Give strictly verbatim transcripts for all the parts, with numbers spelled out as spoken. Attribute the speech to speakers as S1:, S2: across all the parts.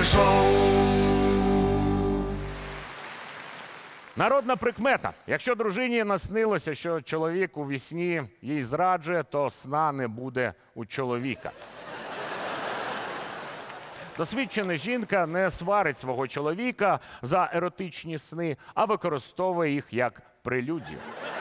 S1: Шоу.
S2: Народна прикмета. Якщо дружині наснилося, що чоловік у вісні їй зраджує, то сна не буде у чоловіка. Досвідчена жінка не сварить свого чоловіка за еротичні сни, а використовує їх як прелюдію.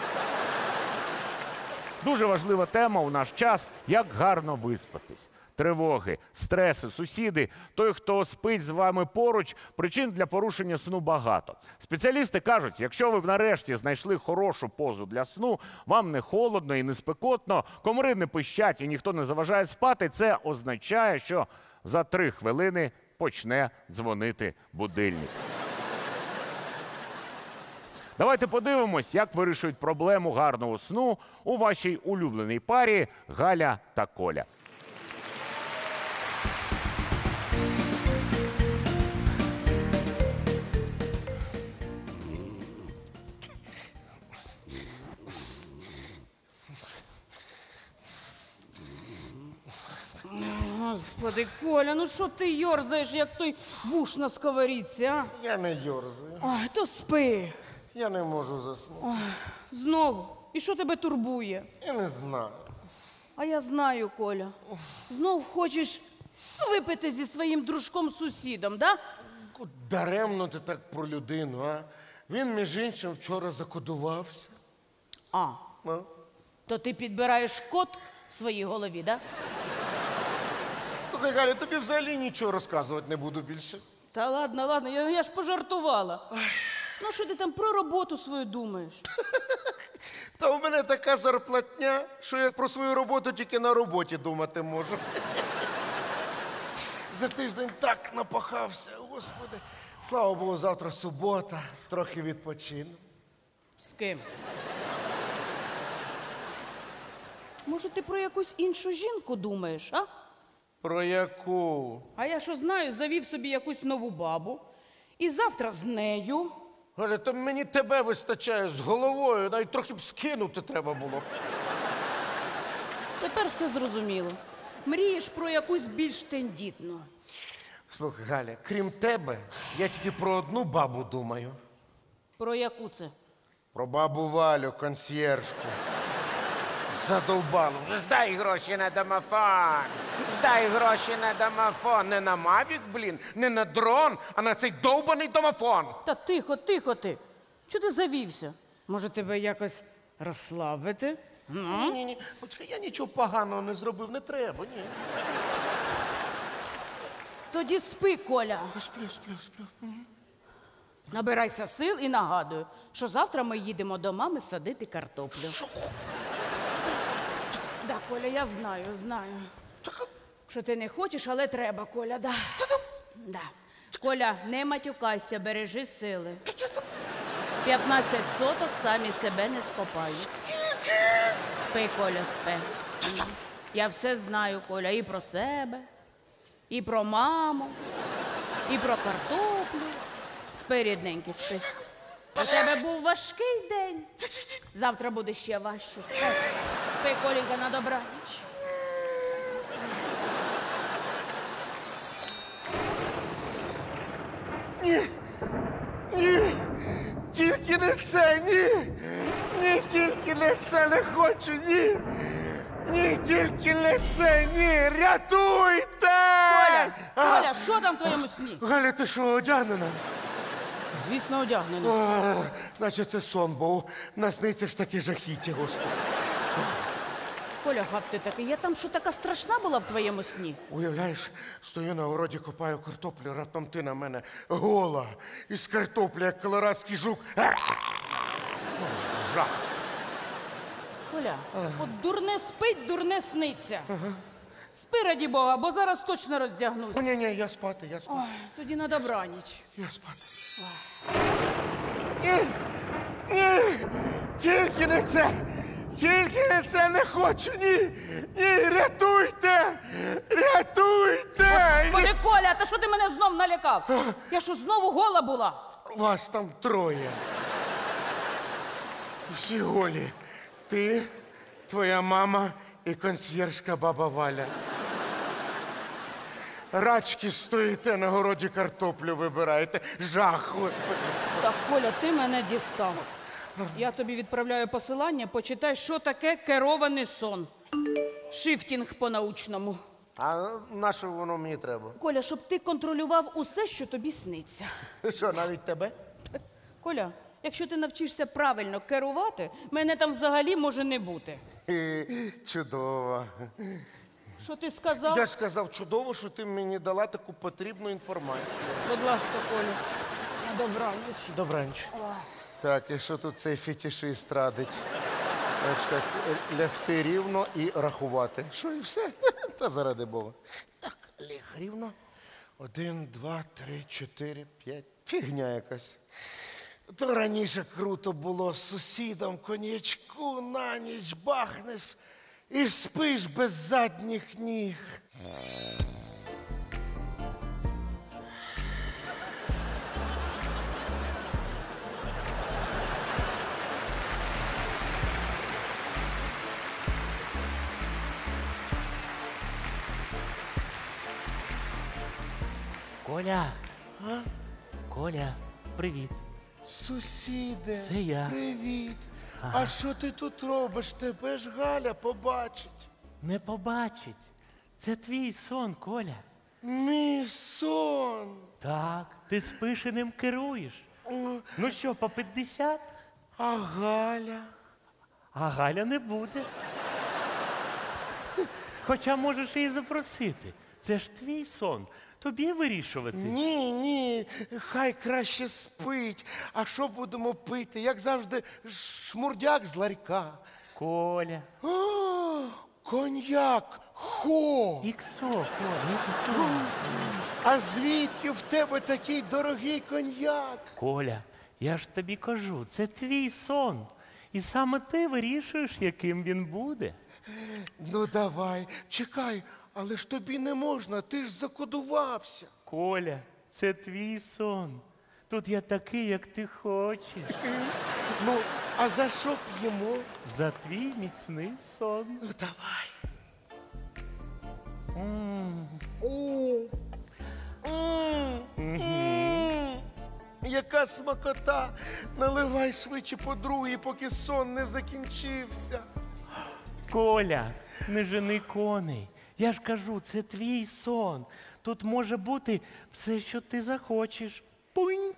S2: Дуже важлива тема у наш час – як гарно виспатись. Тривоги, стреси, сусіди, той, хто спить з вами поруч, причин для порушення сну багато. Спеціалісти кажуть, якщо ви нарешті знайшли хорошу позу для сну, вам не холодно і не спекотно, комари не пищать і ніхто не заважає спати, це означає, що за три хвилини почне дзвонити будильник. Давайте подивимось, як вирішують проблему гарного сну у вашій улюбленій парі Галя та Коля.
S3: Господи, Коля, ну що ти йорзаєш, як той вуш на сковорідці, а?
S4: Я не йорзаю.
S3: Ой, то спи.
S4: Я не можу заснути.
S3: Ой, знову. І що тебе турбує?
S4: Я не знаю.
S3: А я знаю, Коля. Знов хочеш випити зі своїм дружком-сусідом, да?
S4: Даремно ти так про людину, а? Він, між іншим, вчора закодувався.
S3: А,
S4: А?
S3: то ти підбираєш код в своїй голові, да?
S4: Слухай, Галя, тобі взагалі нічого розказувати не буду більше.
S3: Та ладно, ладно, я, я ж пожартувала. Ой. Ну, що ти там про роботу свою думаєш?
S4: Та у мене така зарплатня, що я про свою роботу тільки на роботі думати можу. За тиждень так напахався, Господи. Слава Богу, завтра субота, трохи відпочину.
S3: З ким? Може, ти про якусь іншу жінку думаєш, а?
S4: Про яку?
S3: А я що знаю, завів собі якусь нову бабу. І завтра з нею.
S4: Галя, то мені тебе вистачає з головою, навіть трохи б скинути треба було.
S3: Тепер все зрозуміло. Мрієш про якусь більш тендітну.
S4: Слухай, Галя, крім тебе, я тільки про одну бабу думаю.
S3: Про яку це?
S4: Про бабу Валю, консьєржку. Задовбало. Вже здай гроші на домофон. Здай гроші на домофон. Не на Мавік, блін, не на дрон, а на цей довбаний домофон.
S3: Та тихо, тихо ти. Чого ти завівся? Може, тебе якось розслабити? Ну?
S4: Ні-ні-ні, почекай, я нічого поганого не зробив, не треба, ні.
S3: Тоді спи, Коля.
S4: Сплю, сплю, сплю.
S3: Набирайся сил і нагадую, що завтра ми їдемо до мами садити картоплю. Да, Коля, я знаю, знаю. Що ти не хочеш, але треба, Коля, да. Да. Коля, не матюкайся, бережи сили. п'ятнадцять соток самі себе не скопають. Спи, Коля, спи. Я все знаю, Коля, і про себе, і про маму, і про картоплю. Спи, рідненький, спи. У тебе був важкий день. Завтра буде ще важче. Спи, спи, Колінька, на добраніч.
S4: Ні, ні, тільки не це, ні. Ні, тільки не це не хочу, ні. Ні, тільки не це, ні. Рятуйте!
S3: Коля,
S4: А!
S3: Коля, що там в твоєму сні?
S4: Галя, ти що, одягнена?
S3: Звісно, одягнена.
S4: А, наче це сон був. Насниться ж таке жахіття, Господи.
S3: Коля, гад ти такий, я там що така страшна була в твоєму сні?
S4: Уявляєш, стою на городі, копаю картоплю, раптом ти на мене гола. Із картоплі, як колорадський жук. Жах.
S3: Коля, от дурне спить, дурне сниться. Спи, раді Бога, бо зараз точно роздягнусь.
S4: Ні, ні, я спати, я спати.
S3: Ой, тоді на добраніч.
S4: Я спати. Ні, ні, тільки не це. Тільки не це не хочу, ні. Ні, рятуйте, рятуйте.
S3: Коля, Коля, та що ти мене знов налякав? Я що, знову гола була?
S4: Вас там троє. Всі голі. Ти, твоя мама і консьєржка баба Валя. рачки стоїте на городі, картоплю вибираєте. Жах, господи.
S3: Так, Коля, ти мене дістав. Я тобі відправляю посилання, почитай, що таке керований сон. Шифтінг по-научному.
S4: А на що воно мені треба?
S3: Коля, щоб ти контролював усе, що тобі сниться.
S4: Що, навіть тебе?
S3: Коля, якщо ти навчишся правильно керувати, мене там взагалі може не бути.
S4: Е, Чудово.
S3: Що ти сказав?
S4: Я ж сказав, чудово, що ти мені дала таку потрібну інформацію.
S3: Будь ласка, Коля, на добраніч.
S4: Добраніч. Так, і що тут цей фетишист радить? Значить так, лягти рівно і рахувати. Що і все? Та заради Бога. Так, ляг рівно. Один, два, три, чотири, п'ять. Фігня якась. То раніше круто було з сусідом коньячку на ніч бахнеш і спиш без задніх ніг.
S1: Коля. Коля, привіт.
S4: Сусіде,
S1: Це я.
S4: привіт. А що ти тут робиш? Тебе ж Галя побачить.
S1: Не побачить. Це твій сон, Коля.
S4: Мій сон.
S1: Так, ти спиш і ним керуєш. Ну що, по п'ятдесят?
S4: А Галя?
S1: А Галя не буде. Хоча можеш її запросити. Це ж твій сон. Тобі вирішувати.
S4: Ні, ні, хай краще спить. А що будемо пити? Як завжди, шмурдяк з ларька.
S1: Коля.
S4: О, коньяк. Хо!
S1: Іксо, Коля, іксо.
S4: А звідки в тебе такий дорогий коньяк?
S1: Коля, я ж тобі кажу, це твій сон. І саме ти вирішуєш, яким він буде.
S4: Ну давай, чекай, але ж тобі не можна, ти ж закодувався.
S1: Коля, це твій сон. Тут я такий, як ти хочеш.
S4: Ну, а за що п'ємо?
S1: За твій міцний сон.
S4: Ну давай. М. Яка смакота! Наливай швидше по другій, поки сон не закінчився.
S1: Коля, не жени коней. Я ж кажу, це твій сон. Тут може бути все, що ти захочеш. Пуньк.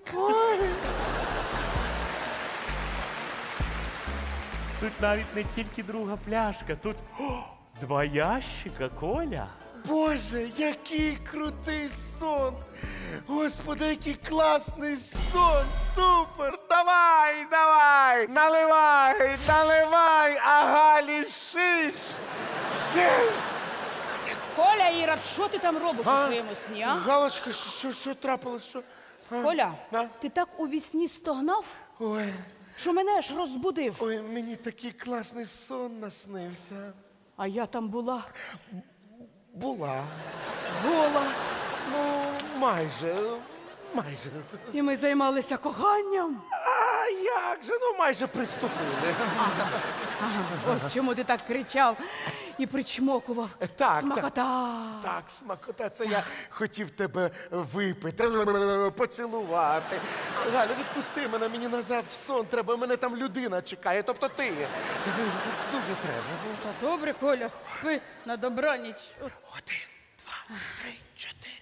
S1: Тут навіть не тільки друга пляшка, тут о, два ящика, Коля.
S4: Боже, який крутий сон! Господи, який класний сон! Супер! Давай, давай! Наливай, наливай, а Галі шиш! Шиш!
S3: Коля, Ірод, що ти там робиш у своєму сні, а?
S4: Галочка, що, що трапилось? Що? А?
S3: Коля,
S4: А?
S3: ти так у вісні стогнав,
S4: Ой,
S3: що мене аж розбудив.
S4: ой, мені такий класний сон наснився.
S3: А я там була
S4: Була.
S3: гола.
S4: Ну, майже, майже.
S3: І ми займалися коханням.
S4: А як же? Ну, майже приступили.
S3: Ось чому ти так кричав і причмокував.
S4: так.
S3: Смакота.
S4: Так, смакота, це я хотів тебе випити, поцілувати. Галя, відпусти мене, мені назад в сон треба, мене там людина чекає, тобто ти. Дуже треба.
S3: Та добре, Коля, спи на добраніч.
S4: Один, два, три, чотири.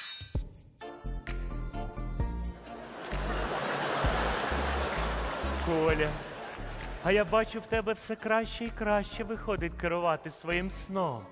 S1: Коля, а я бачу, в тебе все краще і краще виходить керувати своїм сном.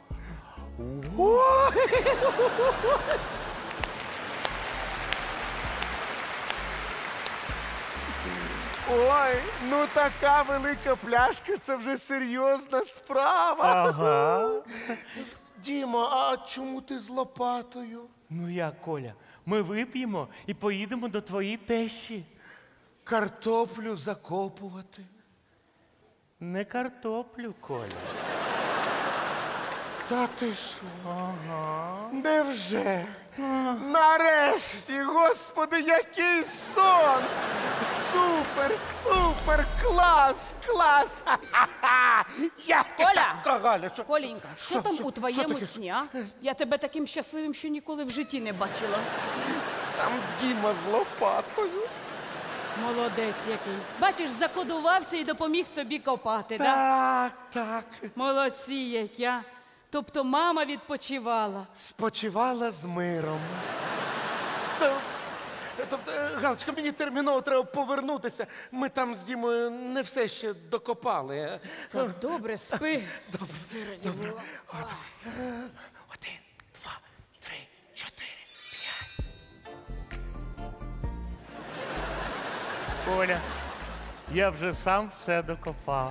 S4: Ой, ну така велика пляшка, це вже серйозна справа.
S1: Ага.
S4: Діма, а чому ти з лопатою?
S1: Ну як, Коля, ми вип'ємо і поїдемо до твоїй тещі.
S4: Картоплю закопувати.
S1: Не картоплю, Коля.
S4: Та ти що? Ага. Невже? Нарешті, господи, який сон! Супер, супер, клас, клас! Ха-ха-ха! Я
S3: Коля!
S4: така, Галя, що?
S3: Колінька, що,
S4: Що,
S3: там
S4: що,
S3: у твоєму
S4: що таке?
S3: сні, а? Я тебе таким щасливим ще ніколи в житті не бачила.
S4: Там Діма з лопатою.
S3: Молодець який. Бачиш, закодувався і допоміг тобі копати, так?
S4: Так, так.
S3: Молодці які, а? Тобто мама відпочивала.
S4: Спочивала з миром. Та- Тобто, е, Галочка, мені терміново треба повернутися. Ми там з Дімою не все ще докопали. е.
S3: Так, добре, спи.
S4: Добре, добре. От. Один, два, три, чотири, п'ять.
S1: Коля, я вже сам все докопав.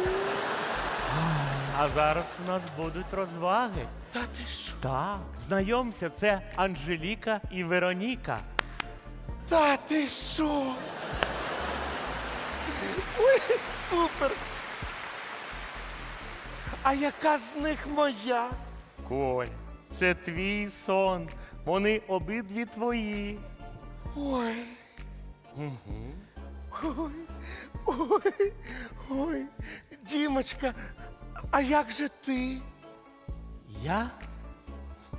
S1: А зараз у нас будуть розваги.
S4: Та ти що?
S1: Так, знайомся, це Анжеліка і Вероніка.
S4: Та ти що? Ой, супер! А яка з них моя?
S1: Коля, це твій сон. Вони обидві твої.
S4: Ой. Ой, ой, ой, Дімочка, а як же ти?
S1: Я? Хм.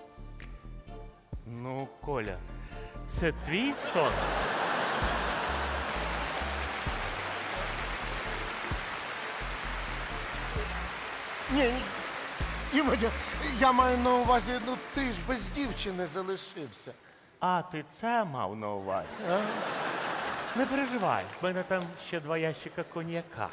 S1: Ну, Коля, це твій сон.
S4: Ні, ні, Діма, я, я маю на увазі, ну ти ж без дівчини залишився.
S1: А ти це мав на увазі? Не переживай, в мене там ще два ящика коньяка.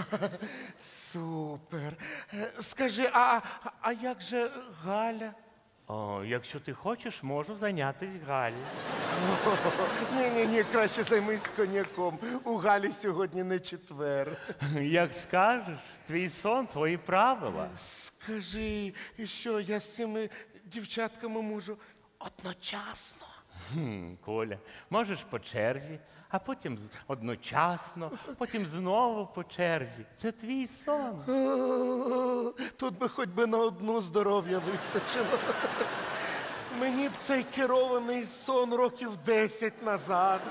S4: Супер. Е, Скажи, а, а як же Галя?
S1: О, якщо ти хочеш, можу зайнятися Галі.
S4: Ні, ні, ні, краще займись коньяком. У Галі сьогодні не четвер.
S1: Як скажеш, твій сон, твої правила.
S4: Скажи, і що я з цими дівчатками можу одночасно?
S1: Хм, Коля, можеш по черзі, а потім з- одночасно, потім знову по черзі. Це твій сон.
S4: О, Тут би хоч би на одну здоров'я вистачило. Мені б цей керований сон років десять назад.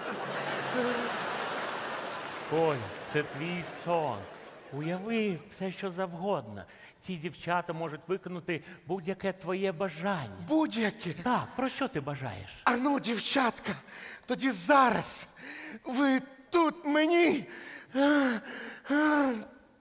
S1: Коля, це твій сон. Уяви все, що завгодно. Ці дівчата можуть виконати будь-яке твоє бажання.
S4: Будь-які.
S1: Так, про що ти бажаєш?
S4: А ну, дівчатка, тоді зараз ви тут мені е, е,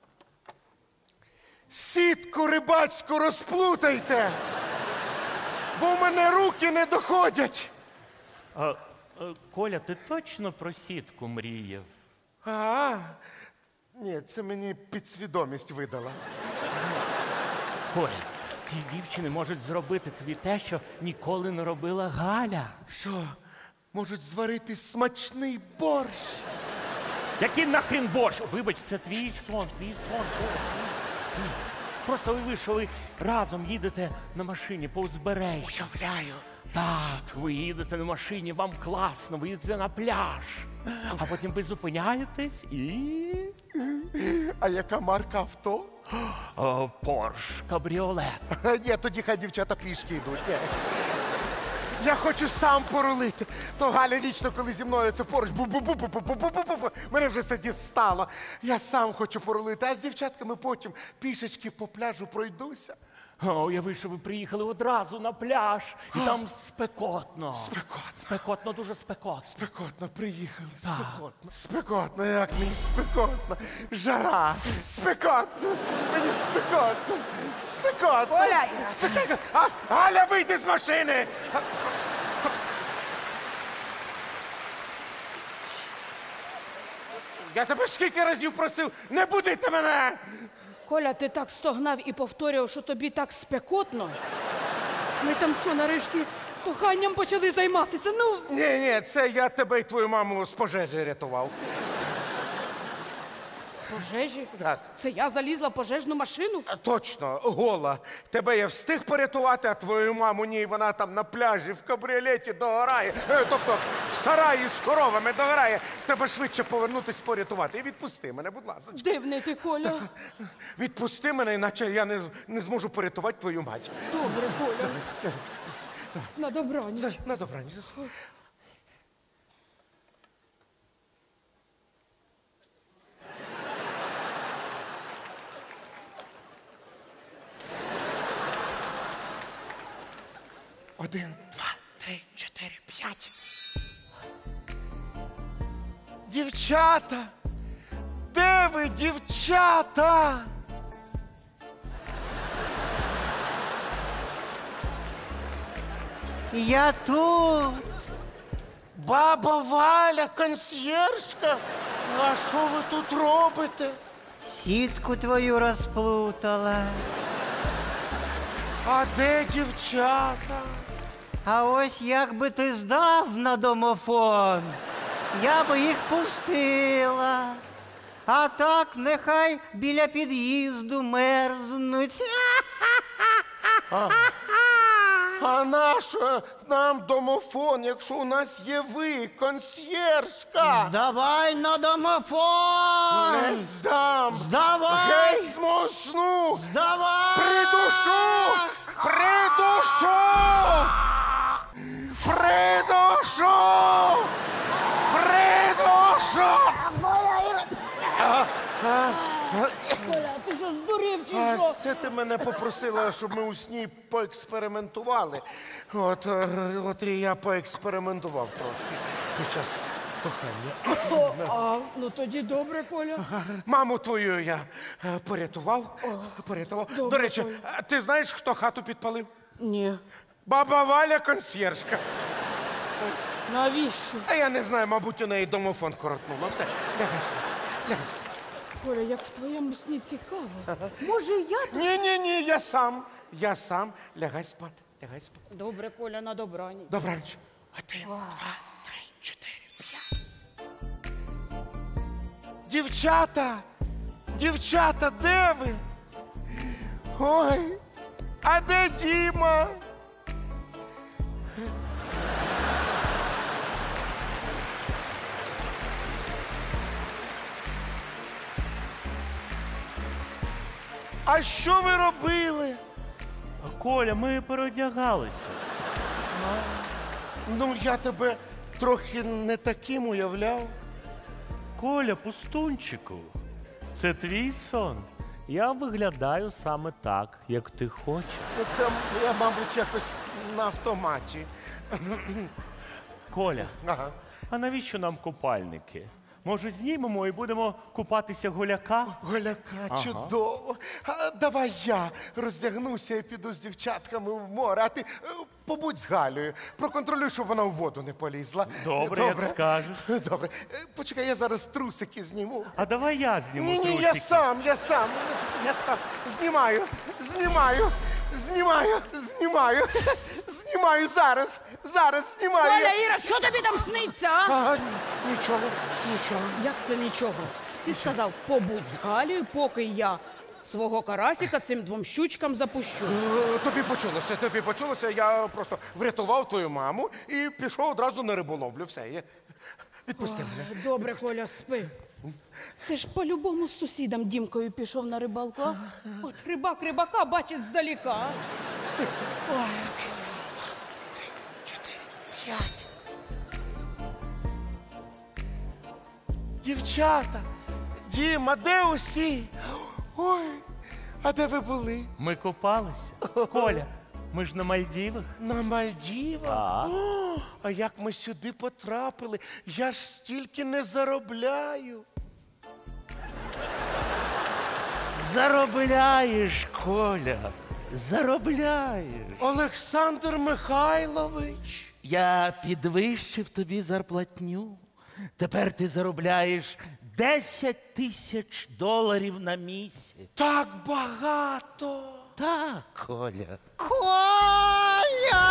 S4: сітку рибацьку розплутайте, бо в мене руки не доходять.
S1: А, е, Коля, ти точно про сітку мріяв?
S4: А, ні, це мені підсвідомість видала.
S1: Коля, ці дівчини можуть зробити тобі те, що ніколи не робила Галя.
S4: Що, можуть зварити смачний борщ?
S1: Який нахрін борщ? Вибач, це твій сон, твій сон. Коля, твій, твій. Просто уяви, що ви разом їдете на машині по узбережжю.
S4: Уявляю.
S1: Так, ви їдете на машині, вам класно, ви їдете на пляж. А потім ви зупиняєтесь і...
S4: А яка марка авто?
S1: О, Порш, кабріолет.
S4: Ні, тоді хай дівчата пішки йдуть. Ні. Я хочу сам порулити. То Галя вічно, коли зі мною це поруч, бу-бу-бу-бу-бу-бу-бу-бу-бу. Мене вже це дістало. Я сам хочу порулити, а з дівчатками потім пішечки по пляжу пройдуся.
S1: О, уяви, що ви приїхали одразу на пляж, і там спекотно.
S4: Спекотно.
S1: Спекотно, дуже спекотно.
S4: Спекотно приїхали, спекотно. Спекотно, як мені спекотно. Жара, спекотно, мені спекотно, спекотно.
S3: Оля!
S4: Спекотно. А, Галя, вийди з машини! А, Я тебе скільки разів просив, не будити мене!
S3: Коля, ти так стогнав і повторював, що тобі так спекотно. Ми там що, нарешті коханням почали займатися? Ну,
S4: Ні, ні, це я тебе і твою маму з пожежі рятував.
S3: Пожежі?
S4: Так.
S3: Це я залізла в пожежну машину?
S4: А, Точно, гола. Тебе я встиг порятувати, а твою маму ні, вона там на пляжі в кабріолеті догорає. Е, Тобто в сараї з коровами догорає. Треба швидше повернутись порятувати. І відпусти мене, будь ласка.
S3: Дивний ти, Коля.
S4: Відпусти мене, іначе я не, не зможу порятувати твою мать.
S3: Добре, Коля. На добраніч.
S4: За- На добраніч. Один, два, три, чотири, п'ять. Дівчата! Де ви, дівчата?
S5: Я тут.
S4: Баба Валя, консьєржка. А що ви тут робите?
S5: Сітку твою розплутала.
S4: А де дівчата?
S5: А ось як би ти здав на домофон, я би їх пустила. А так нехай біля під'їзду мерзнуть.
S4: А нащо нам домофон, якщо у нас є ви, консьєржка?
S5: Здавай на домофон!
S4: Не здам!
S5: Здавай!
S4: Геть з мого сну!
S5: Здавай!
S4: Придушу! Придушу! Придушу! Придушу!
S3: Коля, ти що, здурів чи
S4: А
S3: що?
S4: це ти мене попросила, щоб ми у сні поекспериментували. От, е, от і я поекспериментував трошки під час кохання.
S3: А, ну тоді добре, Коля.
S4: Маму твою я е, порятував. порятував. До
S3: добре,
S4: речі,
S3: Коля.
S4: а ти знаєш, хто хату підпалив?
S3: Ні.
S4: Баба Валя, консьєржка.
S3: Навіщо?
S4: А я не знаю, мабуть, у неї домофон коротнуло. Все, лягай спати. Лягай спати.
S3: Коля, як в твоєму сні цікаво. Може, я тут?
S4: Ні, ні, ні, я сам. Я сам. Лягай спати. Лягай спати.
S3: Добре, Коля, на добраніч.
S4: Добраніч. Один, два, три, чотири, п'ять. Дівчата! Дівчата, де ви? Ой, а де Діма? А що ви робили?
S1: Коля, ми переодягалися.
S4: Ну, я тебе трохи не таким уявляв.
S1: Коля, пустунчику, це твій сон. Я виглядаю саме так, як ти хочеш.
S4: Ну, це я, мабуть, якось на автоматі.
S1: Коля,
S4: Ага.
S1: а навіщо нам купальники? Може, знімемо і будемо купатися голяка?
S4: Голяка, чудово. А, давай я роздягнуся і піду з дівчатками в море, а ти е, побудь з Галею. Проконтролюй, щоб вона в воду не полізла.
S1: Добре, як скажеш.
S4: Добре. Е, Почекай, я зараз трусики зніму.
S1: А давай я зніму
S4: Ні, ні,
S1: трусики.
S4: я сам, я сам. Я сам. Знімаю, знімаю, знімаю, знімаю. Знімаю зараз. Зараз знімаю.
S3: Коля, Іра, що тобі там сниться, а?
S4: Ага, ні- нічого, нічого.
S3: Як це нічого? Ти сказав, побудь з Галею, поки я свого карасика цим двом щучкам запущу.
S4: Е, Тобі почулося, тобі почулося. Я просто врятував твою маму і пішов одразу на риболовлю. Все, я... відпусти мене.
S3: Добре, Коля, спи. Це ж по-любому з сусідом Дімкою пішов на рибалку, а? От рибак рибака бачить здаліка. а? Ой.
S4: Дівчата, Діма, де усі? Ой, а де ви були?
S1: Ми купалися. Коля, ми ж на Мальдівах.
S4: На Мальдівах?
S1: Так.
S4: О, а як ми сюди потрапили? Я ж стільки не заробляю.
S6: Заробляєш, Коля, заробляєш.
S4: Олександр Михайлович.
S6: Я підвищив тобі зарплатню. Тепер ти заробляєш десять тисяч доларів на місяць.
S4: Так багато.
S6: Так, Коля.
S5: Коля!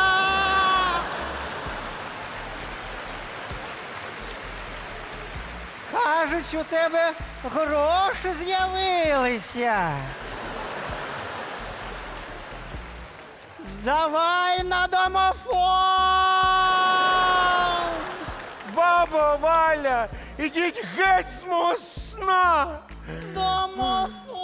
S5: Кажуть, ось у тебе гроші з'явилися. Здавай на домофон!
S4: Баба Валя, ідіть геть з мого сна!
S5: Домофон!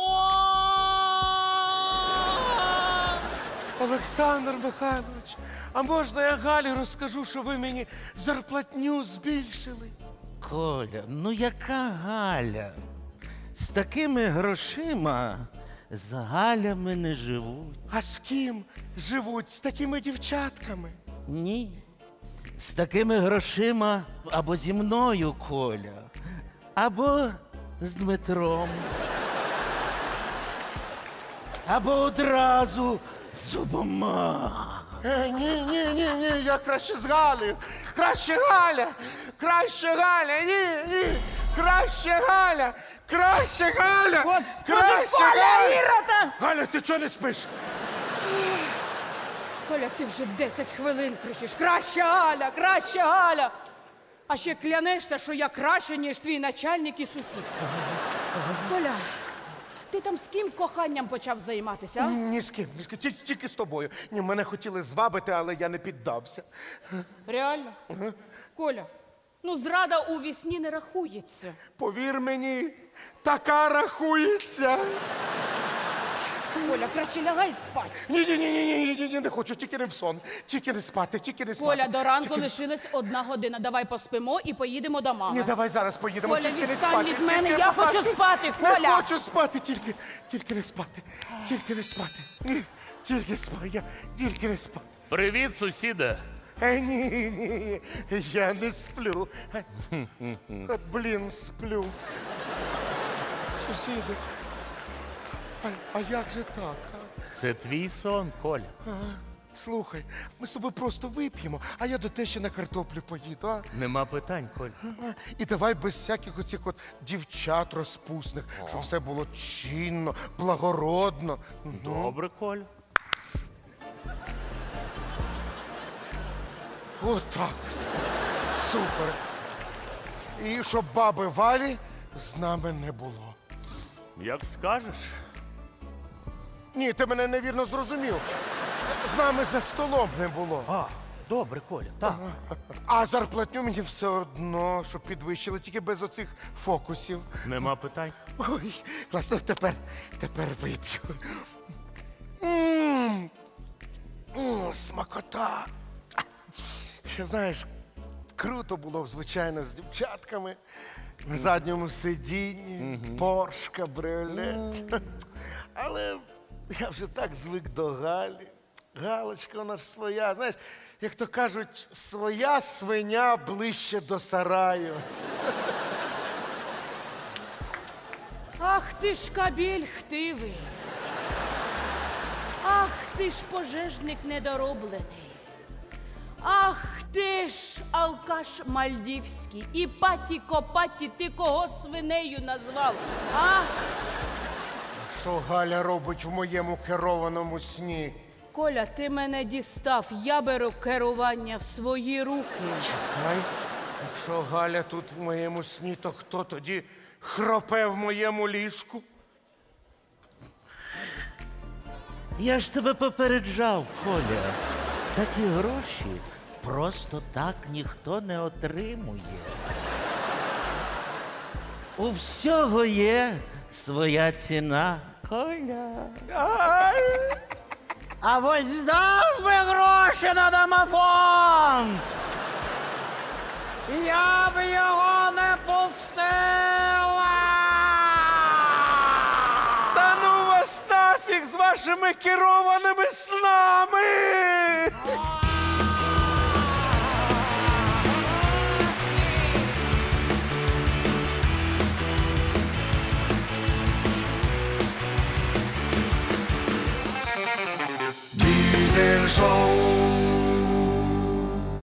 S4: Олександр Михайлович, а можна я Галі розкажу, що ви мені зарплатню збільшили?
S6: Коля, ну яка Галя? З такими грошима з Галями не живуть.
S4: А з ким живуть? З такими дівчатками?
S6: Ні. З такими грошима або зі мною, Коля, або з Дмитром. Або одразу з обома.
S4: Е, ні, ні, ні, ні, я краще з Галею. Краще Галя! Краще Галя! Ні, ні! Краще Галя! Краще Галя!
S3: Господи,
S4: краще
S3: Коля, Ірота!
S4: Галя, ти чого не спиш?
S3: Коля, ти вже десять хвилин кричиш. Краще Галя, краще Галя. А ще клянешся, що я краще, ніж твій начальник і сусід. Коля, ти там з ким коханням почав займатися? а?
S4: Ні з ким, ні з ким. Ті- Тільки з тобою. Ні, мене хотіли звабити, але я не піддався.
S3: Реально? Коля, ну зрада у вісні не рахується.
S4: Повір мені, така рахується.
S3: Коля, краще лягай спати.
S4: Ні, ні, ні, ні, ні, ні, ні, не хочу, тільки не в сон. Тільки не спати, тільки не спати.
S3: Коля, до ранку
S4: Тільки-
S3: лишилась одна година. Давай поспимо і поїдемо до мами.
S4: Ні, давай зараз поїдемо,
S3: Коля,
S4: тільки не
S3: відстань
S4: спати.
S3: від мене,
S4: тільки,
S3: я
S4: будь
S3: хочу
S4: ласка.
S3: спати,
S4: Не
S3: Коля!
S4: хочу спати, тільки, тільки не спати, тільки не спати. Ні, тільки спати, я тільки не спати.
S2: Привіт, сусіде.
S4: Е, ні, ні, я не сплю. От, блін, сплю. Сусіди, а, а як же так? а?
S2: Це твій сон, Коля.
S4: Слухай, ми з тобою просто вип'ємо, а я до те ще на картоплю поїду, а?
S2: Нема питань, Коля.
S4: І давай без всяких оцих от дівчат розпусних, щоб все було чинно, благородно.
S2: Добре, Коля.
S4: Отак. Супер. І щоб баби Валі з нами не було.
S2: Як скажеш.
S4: Ні, ти мене невірно зрозумів. З нами за столом не було.
S2: А, добре, Коля, так.
S4: А зарплатню мені все одно, щоб підвищили, тільки без оцих фокусів.
S2: Нема питань.
S4: Ой, класно, тепер, тепер вип'ю. М, м, Смакота. Ще знаєш, круто було б, звичайно, з дівчатками на задньому сидінні, Порш, кабріолет. Але я вже так звик до Галі. Галочка у нас своя. Знаєш, як то кажуть, своя свиня ближче до сараю.
S3: Ах ти ж кабель хтивий. Ах ти ж пожежник недороблений. Ах ти ж алкаш мальдівський. І паті копаті, ти кого свинею назвав? А?
S4: Що Галя робить в моєму керованому сні?
S3: Коля, ти мене дістав. Я беру керування в свої руки.
S4: Чекай, якщо Галя тут в моєму сні, то хто тоді хропе в моєму ліжку?
S6: Я ж тебе попереджав, Коля. Такі гроші просто так ніхто не отримує. У всього є своя ціна, Коля.
S4: Ай!
S5: А ось здав би гроші на домофон! Я б його не пустила!
S4: Та ну вас нафіг з вашими керованими